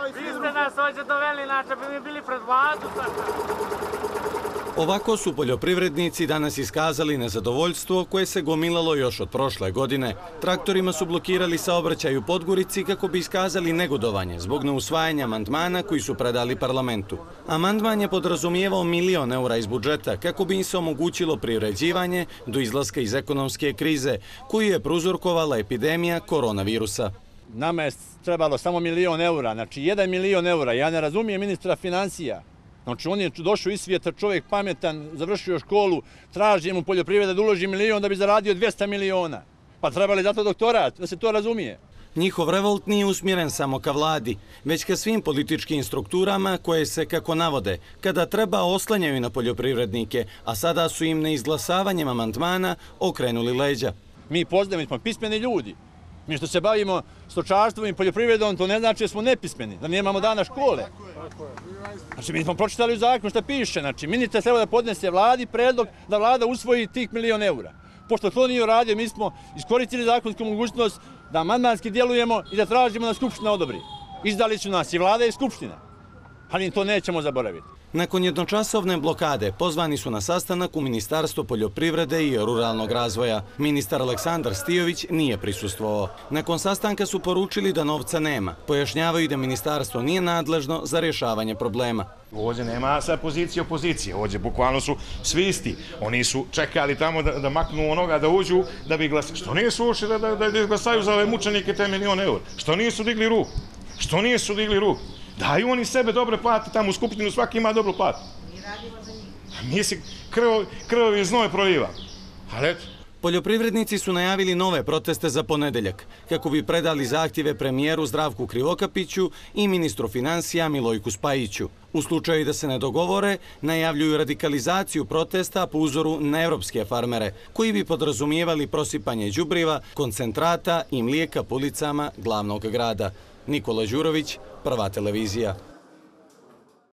Vi ste nas ovdje doveli, inače bi mi bili pred vladu. Ovako su poljoprivrednici danas iskazali nezadovoljstvo koje se gomilalo još od prošle godine. Traktorima su blokirali saobraćaj u Podgorici kako bi iskazali negodovanje zbog neusvajanja amandmana koji su predali parlamentu. Amandman je podrazumijevao 1.000.000 eura iz budžeta kako bi im se omogućilo privređivanje do izlaska iz ekonomske krize koju je prouzrokovala epidemija koronavirusa. Nama je trebalo samo 1.000.000 eura, znači 1.000.000 eura. Ja ne razumijem ministra financija. Znači, on je došao iz svijeta, čovjek pametan, završio školu, traži mu poljoprivreda da uloži 1.000.000 da bi zaradio 200 miliona. Pa trebali zato doktorat, da se to razumije. Njihov revolt nije usmjeren samo ka vladi, već ka svim političkim strukturama koje se, kako navode, kada treba oslanjaju na poljoprivrednike, a sada su im neizglasavanjem amandmana okrenuli leđa. Mi poznajemo, smo pismeni ljudi. Mi što se bavimo stočarstvom i poljoprivredom, to ne znači da smo nepismeni, da nemamo dana škole. Znači, mi smo pročitali u zakonu što piše. Znači, ministar treba da podnese vladi predlog da vlada usvoji tih 1.000.000 eura. Pošto to nije uradio, mi smo iskoristili zakonsku mogućnost da amandmanski djelujemo i da tražimo da Skupština odobri. Izdali su nas i vlada i Skupština, ali to nećemo zaboraviti. Nakon jednočasovne blokade pozvani su na sastanak u Ministarstvo poljoprivrede i ruralnog razvoja. Ministar Aleksandar Stijović nije prisustvovao. Nakon sastanka su poručili da novca nema. Pojašnjavaju da ministarstvo nije nadležno za rješavanje problema. Ovdje nema sad pozicije opozicije, ovdje bukvalno su svi isti. Oni su čekali tamo da maknu onoga, da uđu, da bi glasali. Što nisu ušli da glasaju za ove mučenike te 1.000.000 eura? Što nisu digli ruku? Što nisu digli ruku? Daju oni sebe dobre plate, tamo u Skupštinu svaki ima dobru platu. Mi radimo za njih. Mi se krvovi znoj proliva. Ali eto. Poljoprivrednici su najavili nove proteste za ponedeljak, kako bi predali zahtjeve premijeru Zdravku Krivokapiću i ministru financija Milojku Spajiću. U slučaju da se ne dogovore, najavljuju radikalizaciju protesta po uzoru na evropske farmere, koji bi podrazumijevali prosipanje đubriva, koncentrata i mlijeka po ulicama glavnog grada. Nikola Đurović, Prva televizija.